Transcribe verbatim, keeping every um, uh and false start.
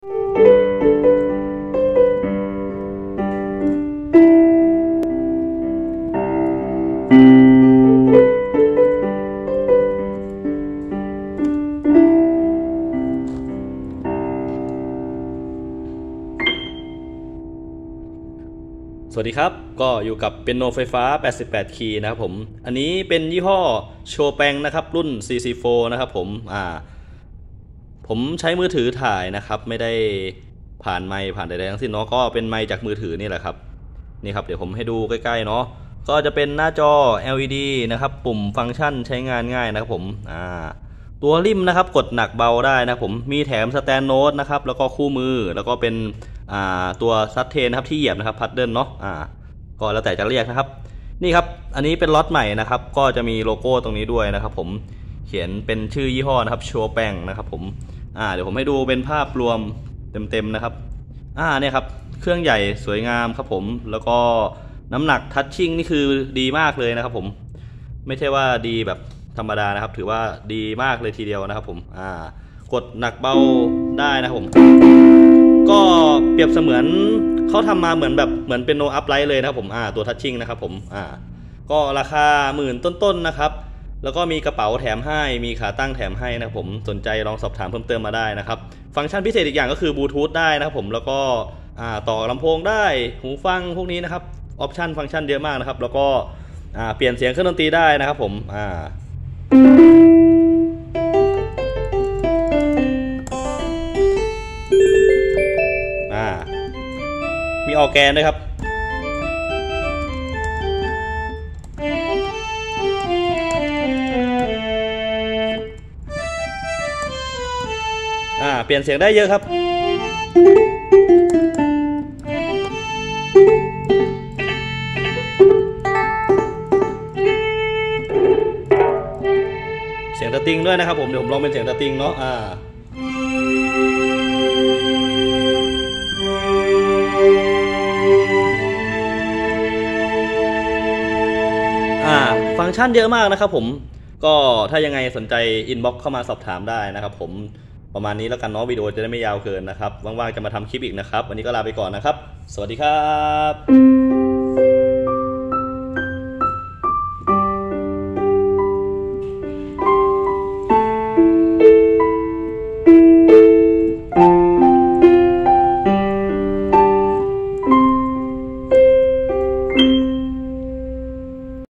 สวัสดีครับก็อยู่กับเปียโนไฟฟ้าแปดสิบแปดคีย์นะครับผมอันนี้เป็นยี่ห้อโชแปงนะครับรุ่น ซี ซี โฟร์ นะครับผมอ่าผมใช้มือถือถ่ายนะครับไม่ได้ผ่านไมค์ผ่านใดๆทั้งสิ้นเนาะก็เป็นไมค์จากมือถือนี่แหละครับนี่ครับเดี๋ยวผมให้ดูใกล้ๆเนาะก็จะเป็นหน้าจอ แอล อี ดี นะครับปุ่มฟังก์ชันใช้งานง่ายนะครับผมอ่าตัวริมนะครับกดหนักเบาได้นะผมมีแถมสแตนโน้ตนะครับแล้วก็คู่มือแล้วก็เป็นอ่าตัวซับเทนนะครับที่เหยียบนะครับพัดเดิลเนาะอ่าก็แล้วแต่จะเรียกนะครับนี่ครับอันนี้เป็นล็อตใหม่นะครับก็จะมีโลโก้ตรงนี้ด้วยนะครับผมเขียนเป็นชื่อยี่ห้อนะครับโชแปงนะครับผมอ่าเดี๋ยวผมให้ดูเป็นภาพรวมเต็มๆนะครับอ่าเนี่ยครับเครื่องใหญ่สวยงามครับผมแล้วก็น้ำหนักทัชชิ่งนี่คือดีมากเลยนะครับผมไม่ใช่ว่าดีแบบธรรมดานะครับถือว่าดีมากเลยทีเดียวนะครับผมอ่ากดหนักเบาได้นะครับผมก็เปรียบเสมือนเขาทำมาเหมือนแบบเหมือนเป็นโนอัพไลท์เลยนะครับผมอ่าตัวทัชชิ่งนะครับผมอ่าก็ราคาหมื่นต้นๆนะครับแล้วก็มีกระเป๋าแถมให้มีขาตั้งแถมให้นะครับผมสนใจลองสอบถามเพิ่มเติมมาได้นะครับฟังก์ชันพิเศษอีกอย่างก็คือบลูทูธได้นะครับผมแล้วก็อ่าต่อลำโพงได้หูฟังพวกนี้นะครับออปชันฟังก์ชันเยอะมากนะครับแล้วก็อ่าเปลี่ยนเสียงเครื่องดนตรีได้นะครับผมอ่ามีออร์แกนด้วยครับอ่าเปลี่ยนเสียงได้เยอะครับเสียงสตริงด้วยนะครับผมเดี๋ยวผมลองเป็นเสียงสตริงเนาะอ่าฟังก์ชันเยอะมากนะครับผมก็ถ้ายังไงสนใจอินบ็อกซ์เข้ามาสอบถามได้นะครับผมประมาณนี้แล้วกันเนาะวิดีโอจะได้ไม่ยาวเกินนะครับว่างๆจะมาทำคลิปอีกนะครับวันนี้ก็ลาไปก่อนนะครับสวัสดีครับ